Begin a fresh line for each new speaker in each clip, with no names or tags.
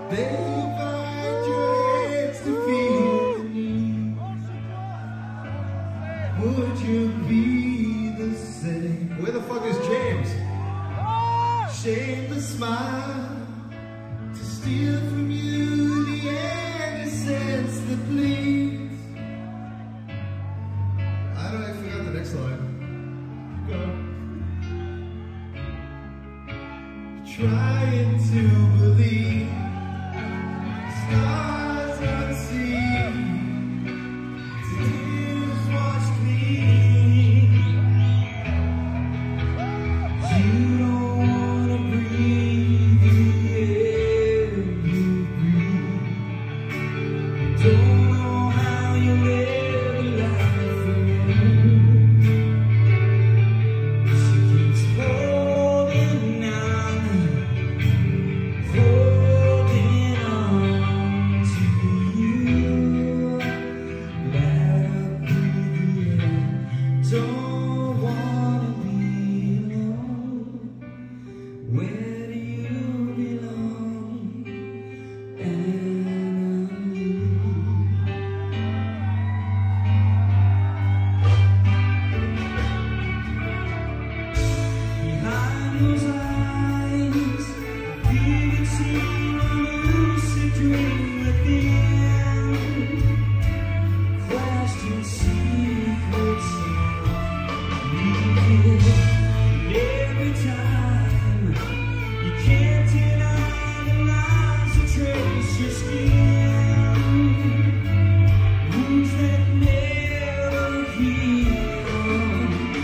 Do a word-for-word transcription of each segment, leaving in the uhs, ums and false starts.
They find your hands to feel the need. Would you be the same? Where the fuck is James? Shameless smile to steal from you the innocence that bleeds. I don't. I forgot the next line. Go. Trying to believe stars unseen, tears wash clean. You don't wanna breathe the air you breathe. Don't know how you live a life alone. She keeps holding on, holding on to you. Let her breathe. Don't wanna be alone. Where do you belong? Enemy. Behind those eyes, you can see a lucid dream within. Question secrets revealed. Every time you can't deny the lines that trace your skin. Wounds that never heal.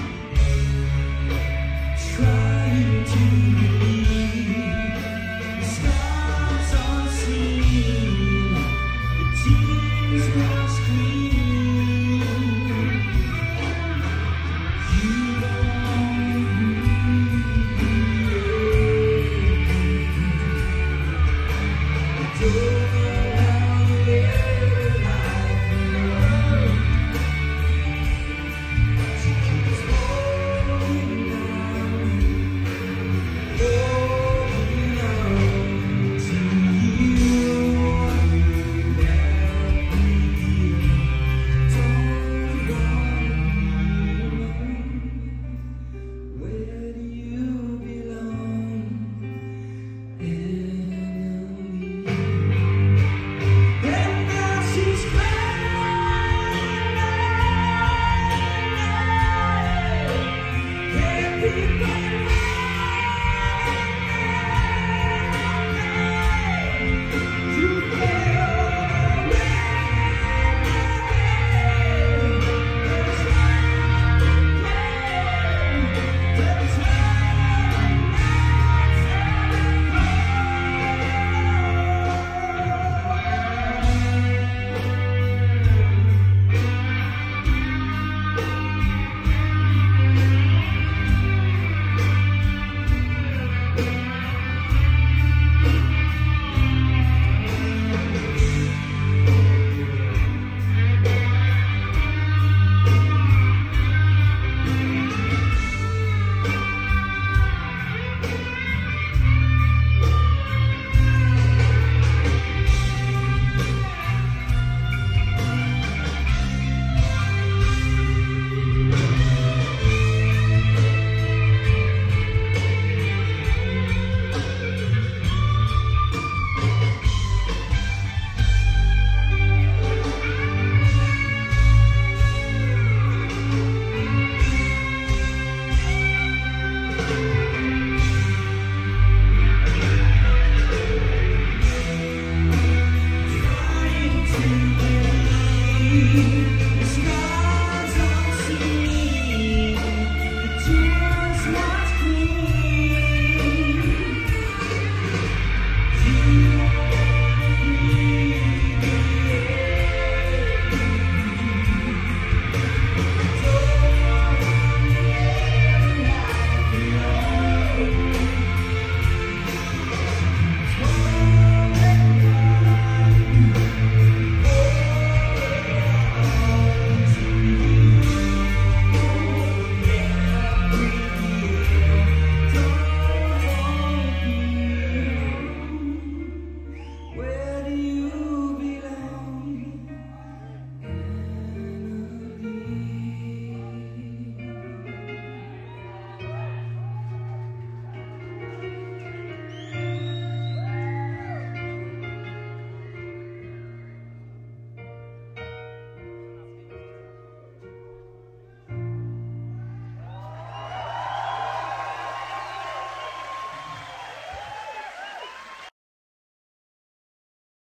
Trying to believe the scars unseen, the tears wash clean. You don't wanna breathe.